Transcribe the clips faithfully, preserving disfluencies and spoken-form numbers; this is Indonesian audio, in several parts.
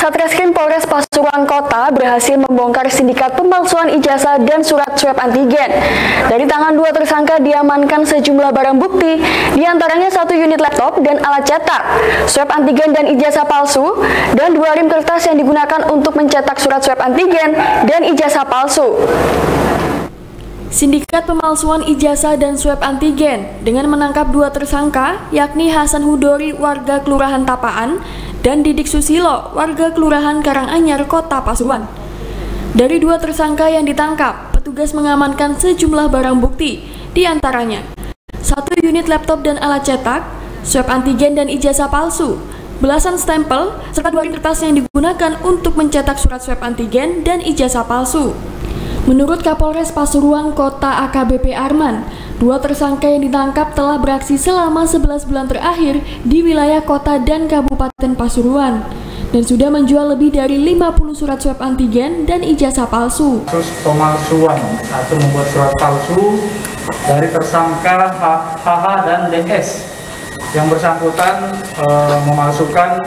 Satreskrim Polres Pasuruan Kota berhasil membongkar sindikat pemalsuan ijazah dan surat swab antigen. Dari tangan dua tersangka diamankan sejumlah barang bukti, diantaranya satu unit laptop dan alat cetak, swab antigen dan ijazah palsu, dan dua rim kertas yang digunakan untuk mencetak surat swab antigen dan ijazah palsu. Sindikat pemalsuan ijazah dan swab antigen dengan menangkap dua tersangka, yakni Hasan Hudori warga Kelurahan Tapaan dan Didik Susilo warga Kelurahan Karanganyar, Kota Pasuruan. Dari dua tersangka yang ditangkap, petugas mengamankan sejumlah barang bukti, diantaranya satu unit laptop dan alat cetak, swab antigen dan ijazah palsu, belasan stempel, serta dua rim kertas yang digunakan untuk mencetak surat swab antigen dan ijazah palsu. Menurut Kapolres Pasuruan Kota A K B P Arman, dua tersangka yang ditangkap telah beraksi selama sebelas bulan terakhir di wilayah kota dan Kabupaten Pasuruan dan sudah menjual lebih dari lima puluh surat swab antigen dan ijazah palsu. Kasus pemalsuan atau membuat surat palsu dari tersangka H H dan D S yang bersangkutan e, memalsukan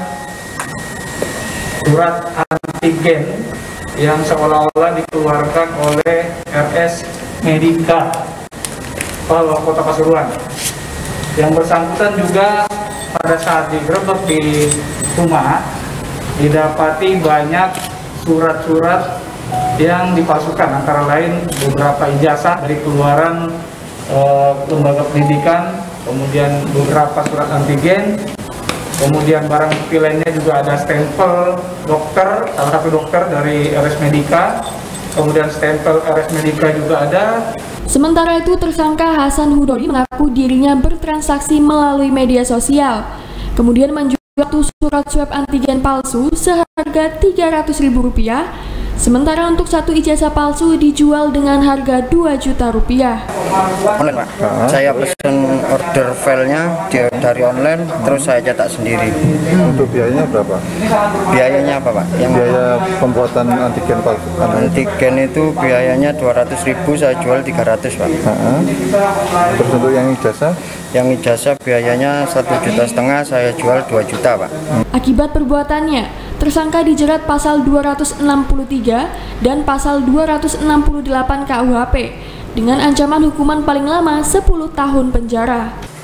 surat antigen yang seolah-olah dikeluarkan oleh R S Medika Kota Pasuruan. Yang bersangkutan juga pada saat digerebek di rumah didapati banyak surat-surat yang dipalsukan, antara lain beberapa ijazah dari keluaran e, lembaga pendidikan, kemudian beberapa surat antigen. Kemudian barang bukti lainnya juga ada stempel dokter, salah satu dokter dari R S Medika, kemudian stempel R S Medika juga ada. Sementara itu, tersangka Hasan Hudori mengaku dirinya bertransaksi melalui media sosial, kemudian menjual satu surat swab antigen palsu seharga tiga ratus ribu rupiah, sementara untuk satu ijazah palsu dijual dengan harga dua juta rupiah. Online, Pak. Uh-huh. Saya pesen order filenya dari online, terus saya cetak sendiri. Untuk biayanya berapa? Biayanya apa, Pak? Yang biaya pembuatan antigen palsu. Antigen itu biayanya dua ratus ribu, saya jual tiga ratus, Pak. Uh-huh. Terus untuk yang ijazah? Yang ijazah biayanya satu juta setengah, saya jual dua juta, Pak. Akibat perbuatannya, tersangka dijerat pasal dua ratus enam puluh tiga dan pasal dua ratus enam puluh delapan K U H P dengan ancaman hukuman paling lama sepuluh tahun penjara.